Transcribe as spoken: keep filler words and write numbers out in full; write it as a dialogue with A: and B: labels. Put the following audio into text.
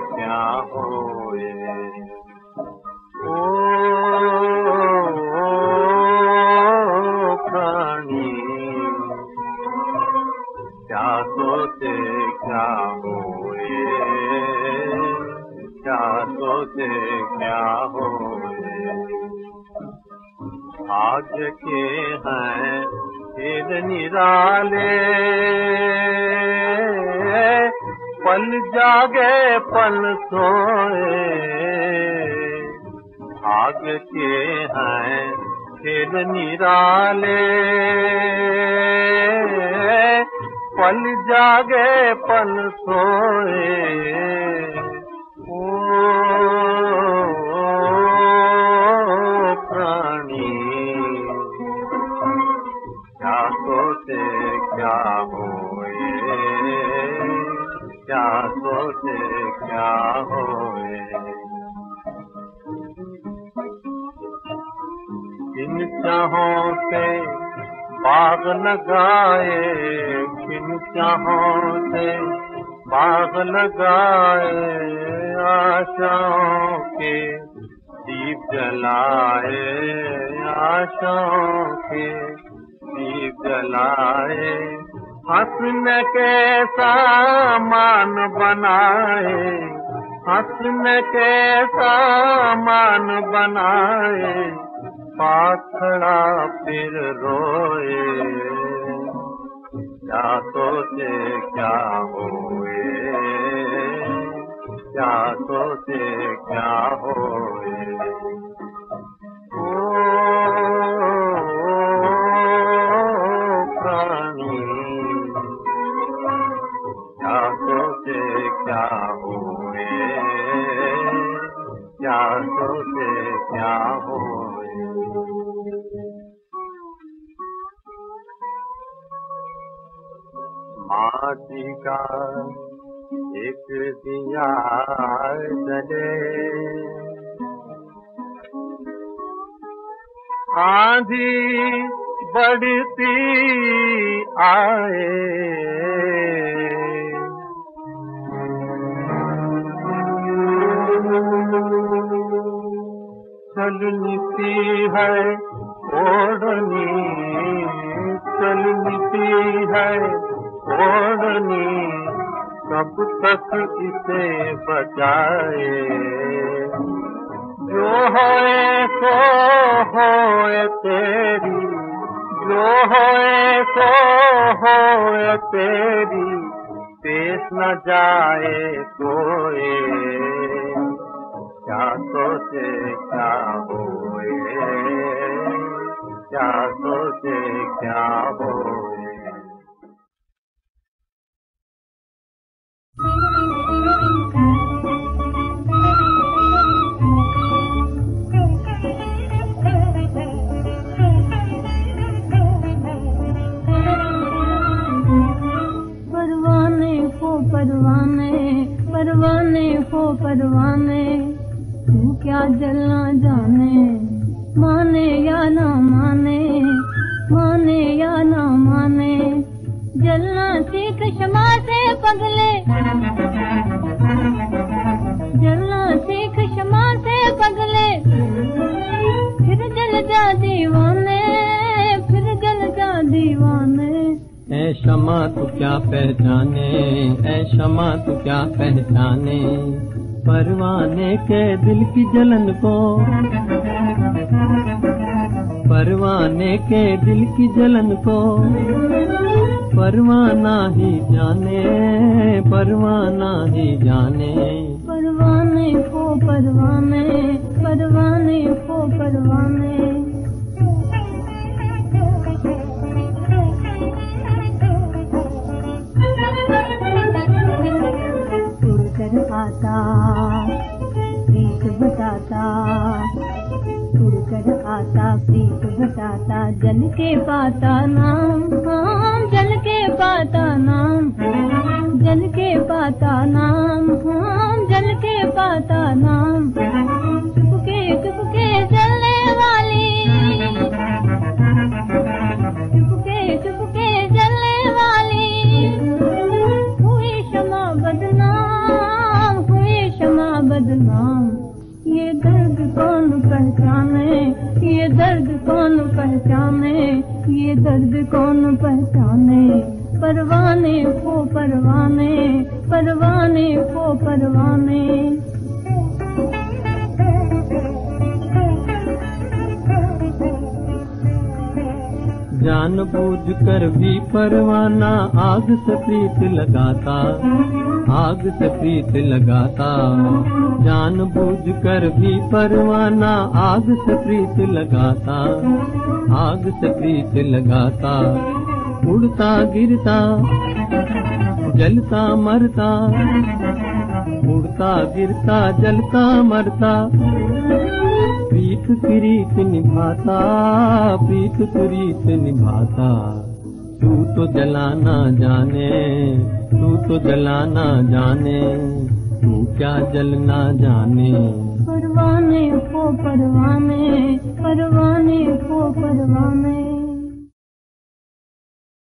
A: क्या होए। ओ प्राणी क्या सोचे क्या होए, क्या सोचे क्या होए। भाग्य के हैं खेल निराले, पल जागे पल सोए। भाग्य के हैं खेल निराले, पल जागे पल सोए। ओ प्राणी क्या सोचे क्या होए, क्या सोचे क्या होए। किन चाहों से बाग लगाए, किन चाहों से बाग लगाए। आशाओं के दीप जलाए, आशाओं के दीप जलाए। हंसने के सामान बनाए, हंसने के सामान बनाए। पास खड़ा फिर रोए, क्या सोचे क्या होए, क्या सोचे क्या होए। ओ प्राणी क्या सोचे क्या होए, क्या सोचे क्या होए। माटी का एक दिया जले, आंधी बढ़ती आए। चलती है ओढ़नी, चलती है ओढ़नी। कब तक इसे बचाए, जो होए सो होए तेरी, जो होए सो होए तेरी। पेश न जाए कोई, क्या सोचे क्या होए, क्या सोचे क्या होए।
B: परवाने हो परवाने, परवाने हो परवाने। तू क्या जलना जाने, माने या ना माने, माने या ना माने। जलना सीख क्षमा से पगले, जलना सीख क्षमा से पगले। फिर जल जा दीवाने, फिर जल जा दीवाने।
C: ऐ क्षमा तू क्या पहचाने, ऐ क्षमा तू क्या पहचाने। परवाने के दिल की जलन को, परवाने के दिल की जलन को। परवाना ही जाने, परवाना ही जाने।
B: परवाने हो परवाने, परवाने हो परवाने। उड़कर आता प्रीत बताता, उड़कर आता प्रीत बताता। जल के पाता नाम, हाँ जल के पाता नाम, जल के पाता नाम, हाँ जल के पाता नाम। चुपके चुपके जलने वाली, चुपके चुपके जलने वाली। हुई क्षमा बदनाम, हुई क्षमा बदनाम। ये दर्द कौन पहचाने, ये दर्द कौन पहचाने, ये दर्द कौन पहचाने। परवाने को परवाने, परवाने को परवाने।
C: जान बूझ कर भी परवाना आग से प्रीत लगाता, आग से प्रीत लगाता। जान बूझ कर भी परवाना आग से प्रीत लगाता, आग से प्रीत लगाता। उड़ता गिरता जलता मरता, उड़ता गिरता जलता मरता। प्रीत प्रीत निभाता, प्रीत प्रीत निभाता। तू तो जलाना जाने, तू तो जलाना जाने, तू क्या जलना जाने।
B: परवाने को परवाने, परवाने को परवाने।